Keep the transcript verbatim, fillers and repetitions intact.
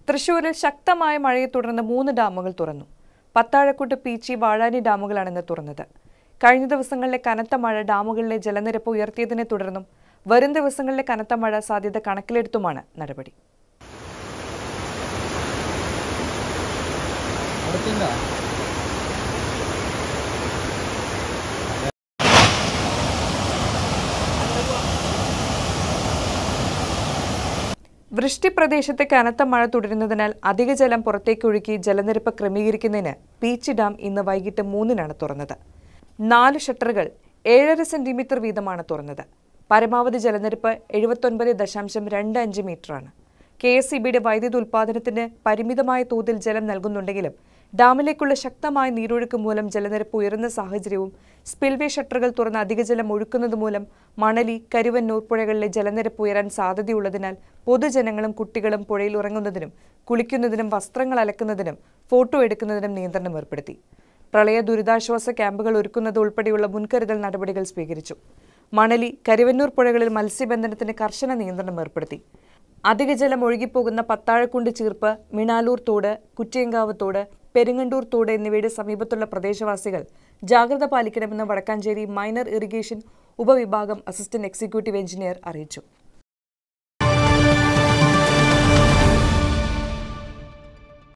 തൃശൂരിൽ ശക്തമായ മഴയെ തുടർന്ന് മൂന്ന് ഡാമുകൾ തുറന്നു. പത്താഴക്കുട്ട്, പീച്ചി, വാഴാനി ഡാമുകളാണ് ഇന്ന് തുറന്നത്. കഴിഞ്ഞ ദിവസങ്ങളിലെ കനത്ത മഴ ഡാമുകളിലെ ജലനിരപ്പ് ഉയർത്തിയതിനെ തുടർന്നും വരും ദിവസങ്ങളിലെ കനത്ത മഴ സാധ്യത കണക്കിലെടുത്തുമാണ് നടപടി. വൃഷ്ടി പ്രദേശത്തെ കനത്ത മഴ തുടരുന്നതിനാൽ അധിക ജലം പുറത്തേക്കൊഴുക്കി ജലനിരപ്പ് ക്രമീകരിക്കുന്നതിന് പീച്ചി ഡാം ഇന്ന് വൈകിട്ട് മൂന്നിനാണ് തുറന്നത്. നാല് ഷട്ടറുകൾ ഏഴര സെന്റിമീറ്റർ വീതമാണ് തുറന്നത്. പരമാവധി ജലനിരപ്പ് എഴുപത്തൊൻപത് ദശാംശം രണ്ട് അഞ്ച് മീറ്ററാണ്. കെ എസ് ഇ ബിയുടെ വൈദ്യുതി ഉൽപ്പാദനത്തിന് പരിമിതമായ തോതിൽ ജലം നൽകുന്നുണ്ടെങ്കിലും ഡാമിലേക്കുള്ള ശക്തമായ നീരൊഴുക്ക് മൂലം ജലനിരപ്പ് ഉയരുന്ന സാഹചര്യവും സ്പിൽവേ ഷട്ടറുകൾ തുറന്ന് അധിക ജലം ഒഴുക്കുന്നത് മൂലം മണലി, കരുവന്നൂർ പുഴകളിലെ ജലനിരപ്പ് ഉയരാൻ സാധ്യതയുള്ളതിനാൽ പൊതുജനങ്ങളും കുട്ടികളും പുഴയിൽ ഇറങ്ങുന്നതിനും കുളിക്കുന്നതിനും വസ്ത്രങ്ങൾ അലക്കുന്നതിനും ഫോട്ടോ എടുക്കുന്നതിനും നിയന്ത്രണം ഏർപ്പെടുത്തി. പ്രളയ ദുരിതാശ്വാസ ക്യാമ്പുകൾ ഒരുക്കുന്നത് ഉൾപ്പെടെയുള്ള മുൻകരുതൽ നടപടികൾ സ്വീകരിച്ചു. മണലി, കരുവന്നൂർ പുഴകളിൽ മത്സ്യബന്ധനത്തിന് കർശന നിയന്ത്രണം ഏർപ്പെടുത്തി. അധിക ജലം ഒഴുകിപ്പോകുന്ന പത്താഴക്കുണ്ട് ചീർപ്പ്, മിണാലൂർ തോട്, കുറ്റിയങ്കാവ് തോട്, പെരുങ്ങണ്ടൂർ തോട് എന്നിവയുടെ സമീപത്തുള്ള പ്രദേശവാസികൾ ജാഗ്രത പാലിക്കണമെന്ന് വടക്കാഞ്ചേരി മൈനർ ഇറിഗേഷൻ ഉപവിഭാഗം അസിസ്റ്റന്റ് എക്സിക്യൂട്ടീവ് എഞ്ചിനീയർ അറിയിച്ചു.